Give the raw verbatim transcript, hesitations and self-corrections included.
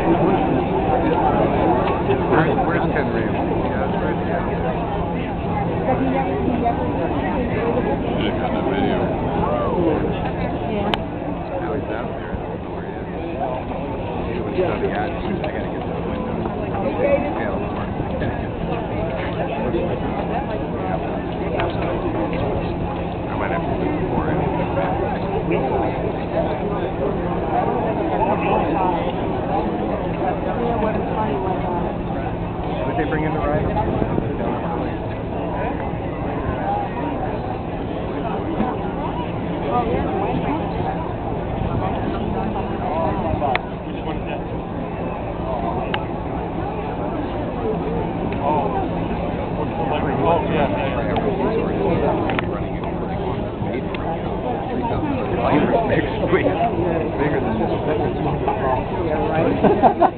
Where's Ken Reeves? Yeah, that's right. Should have got that video. Now he's out there. I don't know where he is. He was studying at. I gotta get to the window. Yeah, of course. I might have to do it before it. Did they bring in the ride? Bigger than this.